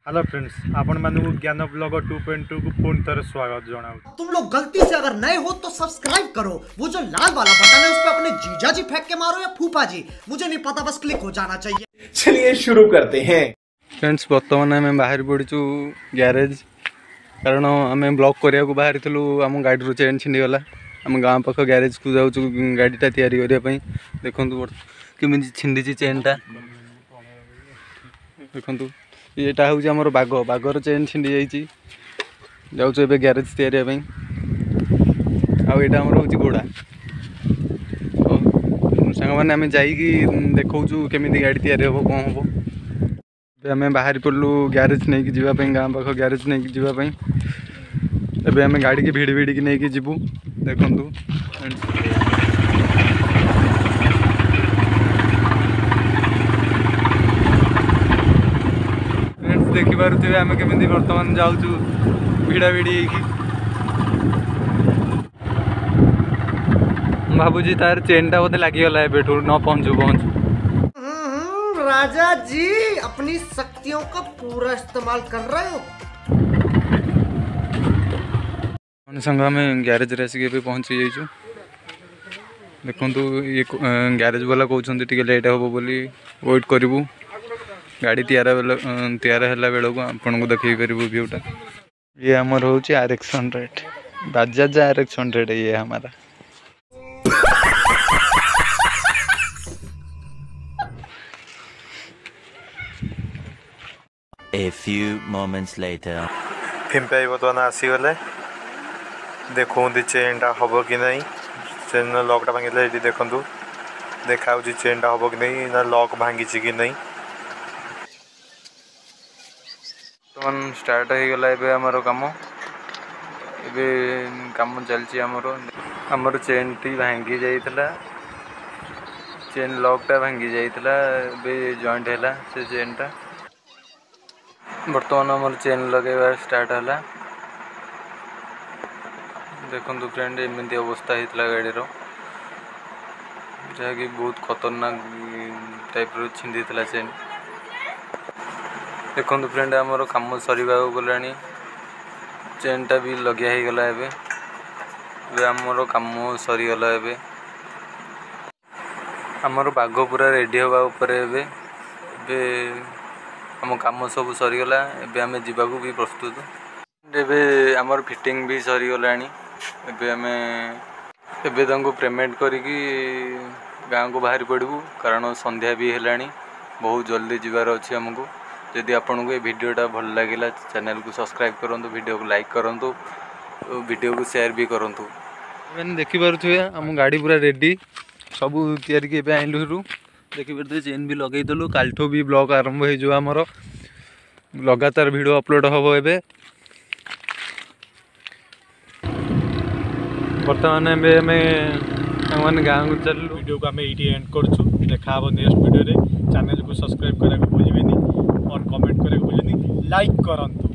Hello friends, आपण मानू ज्ञान ब्लॉग 2.2 को पूर्ण तरह स्वागत जनाऊँ। तुम लोग गलती से अगर नए हो तो सब्सक्राइब करो। वो जो लाल वाला बटन है उस पर अपने जीजा जी फेंक के मारो या फूफा जी, मुझे नहीं पता, बस क्लिक हो जाना चाहिए। चलिए शुरू करते हैं। फ्रेंड्स, बर्तमान आम बाहर पड़ू ग्यारेज, कारण आम ब्लॉक करने को बाहरी आम गाड़ी रू चेन छिंडीगला। आम गाँव पाख ग्यारेज को जाऊँ गाड़ीटा या देखु केमी छिंडी चेनटा देखु। यहाँ हूँ आमर बाघ बाघर चेन छिंडी जाऊँ ए ग्यारेज या आईटा आमर हूँ घोड़ा। सांग मैंने आम जा देखा केमी गाड़ी तैयारी हम कौन हम। आम बाहरी पड़ू ग्यारेज नहीं जावाई, गाँव पाख ग्यारेज नहीं जावाई। एबे आम गाड़ी की भिड़ भिड़ की नहीं जीवु देखु। देखिपे आम केमी बर्तमान जाऊँ भिड़ा भिड़ी भावुँ तार चेनटा बोधे लगिगला एबेठू न पहुँचू पहुँचू। राजा जी अपनी शक्तियों का पूरा इस्तेमाल कर रहे हो। संग आम ग्यारेज आसिक पहुँची जाइए। देखु ये ग्यारेज वाला कहते टे लेट हम बोली वेट करूँ। गाड़ी तैयार है बेलू आपन को देखे पारू व्यूटा। ये आमर हूँ RX 100 बजाज RX 100 ये हमारा। A few moments later. फिंपाई बर्तमान आसीगले देखो चेनटा हम कि नहीं। चेन लॉकटा भांगी ये देखु देखा चेनटा हम कि नहीं ना लॉक भांगी कि नहीं। बर्तमान स्टार्ट हो गला आमर कम ए कम चलती आमर चेन टी भांगी जाइला। चेन लॉकटा भांगी जाइला जॉइंट है से चेनटा। बर्तमान आमर चेन लगेगा स्टार्ट है। देखु फ्रेंड एमती अवस्था होता गाड़ी जहाँकि बहुत खतरनाक टाइप छिंडी चेन। देखो फ्रेंड आमर कम सरीवा गला चेनटा भी लगिया हो गला आमर कम सरीगला आमर बाघ पूरा रेडी हवा उपरे आम कम सब सरीगला आम जावाक भी प्रस्तुत। एबे आमर फिटिंग भी सरीगला एबे पेमेंट करिकी गाँव को बाहरी पड़ू, कारण संध्या भी है बहुत जल्दी जीवार अच्छी आमको। यदि आपन को ये वीडियोटा भल लगे चैनल को सब्सक्राइब करूँ, वीडियो को लाइक करूँ, वीडियो को शेयर भी करूँ। मैंने देखिपे आम गाड़ी पूरा रेडी सब तैयारी आइलु देखिपे चेन भी लगेलु। कालठू भी ब्लॉग आरंभ हो आमर लगातार वीडियो अपलोड हम ए। बर्तमान आम गाँव को चलू। वीडियो को आम ये एंड करूँ। देखा नेक्स्ट वीडियो रे। चैनल को सब्सक्राइब करने को भूलिए और कमेंट करने को भूलिए, लाइक करंतु।